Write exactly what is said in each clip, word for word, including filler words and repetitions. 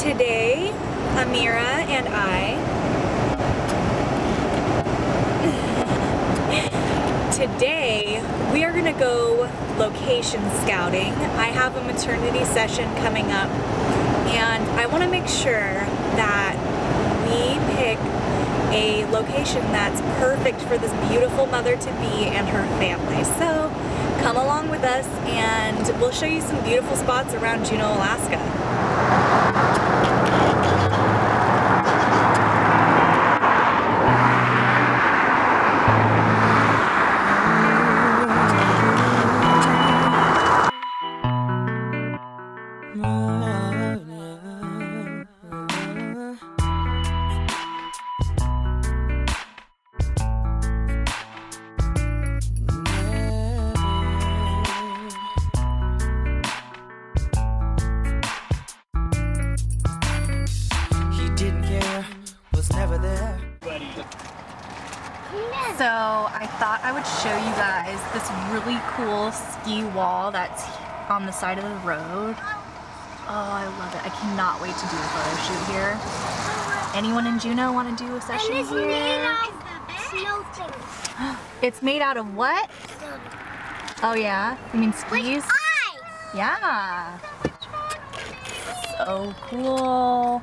Today, Amira and I, today we are gonna go location scouting. I have a maternity session coming up and I wanna make sure that we pick a location that's perfect for this beautiful mother-to-be and her family. So come along with us and we'll show you some beautiful spots around Juneau, Alaska. So I thought I would show you guys this really cool ski wall that's on the side of the road. Oh, I love it. I cannot wait to do a photo shoot here. Anyone in Juneau want to do a session and it's here? Made out of snow things. It's made out of what? Snow. Oh yeah? You mean skis? Like ice! Yeah. So cool.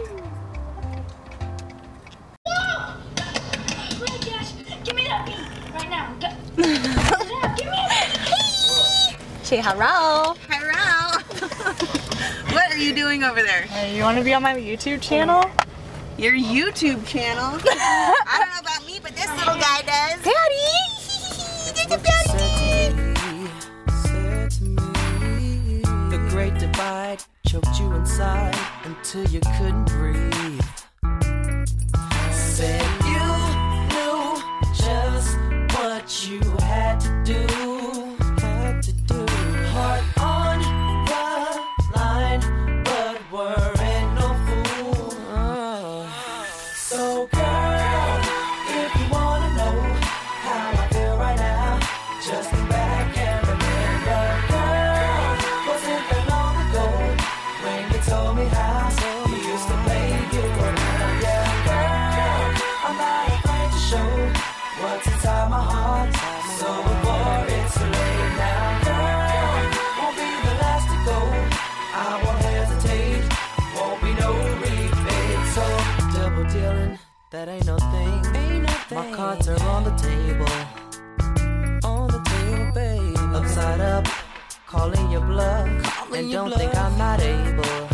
Give me that bee right now. Give me that. Say hello. Hello. What are you doing over there? Hey, you want to be on my YouTube channel? Your YouTube channel? I don't know about me, but this little guy does. Daddy! There's a daddy! Said to me, the great divide choked you inside until you couldn't breathe. Said you knew just what you had to do. Had to do. Heart on the line, but weren't no fool. Uh, so girl, if you wanna know how I feel right now, just come back and remember, girl, wasn't that long ago when you told me how you used to play you around. Yeah, girl, I'm not afraid to show what's inside my heart. So before it's too late now, girl, won't be the last to go. I won't hesitate, won't be no rebate. So double dealing, that ain't no thing. Ain't no thing. My cards are on the table, on the table, babe. Upside up, calling your bluff, calling and your don't bluff. Think I'm not able.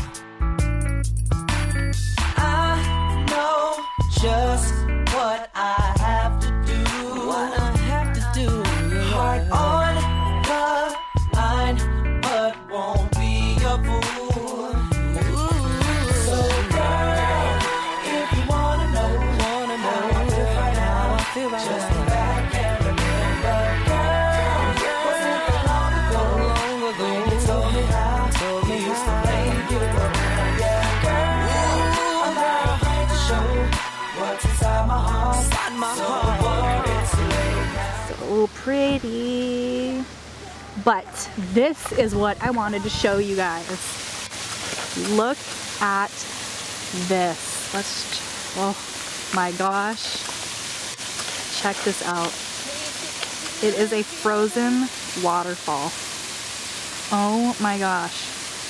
I know just what I have to do. What I have to do. Yeah. Heart on the line, but won't be a fool. Ooh. So girl, if you wanna know, wanna know how I feel right now, I feel right just come back and remember, girl, wasn't that long ago, long ago when you told me how, told me you used to play you around. Yeah, girl, I'm not afraid to show what's inside my heart. Inside my so heart. It's late now. So pretty. But this is what I wanted to show you guys. Look at this. Let's, oh my gosh. Check this out. It is a frozen waterfall. Oh my gosh.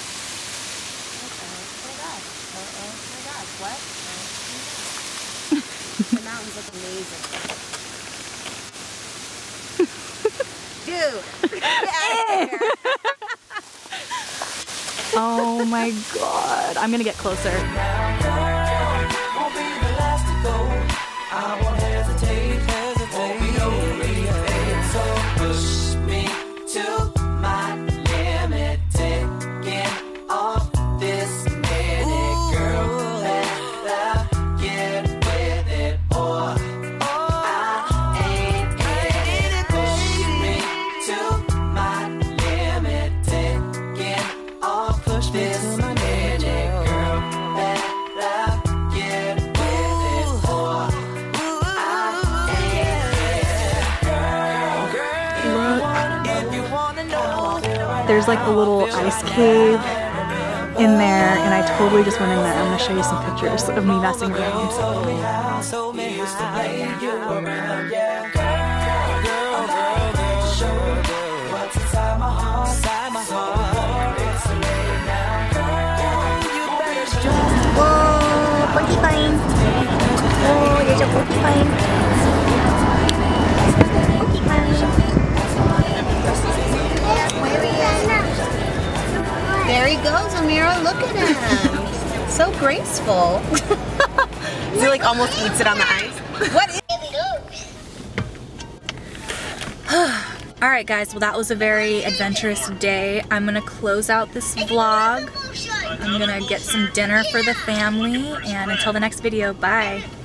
The mountains look amazing. Dude, get out of here. Oh my god. I'm gonna get closer. Now, girl, won't be the last to go. I won't hesitate, hesitate. Won't be no rebate. So push me to my limit, taking off this minute, girl. Let I get with it, or I ain't in it. Push me to my limit, taking off this minute, girl. Let I get with it, or I ain't in it. Girl, if you wanna know, There's like a little ice cave in there, and I totally just went in there. I'm gonna show you some pictures of me messing around. Whoa, porcupine. Oh, there's a porcupine. There he goes, Amira. Look at him. So graceful. He like almost eats it on the ice. What is Alright guys, well that was a very adventurous day. I'm gonna close out this vlog. I'm gonna get some dinner for the family, and until the next video, bye.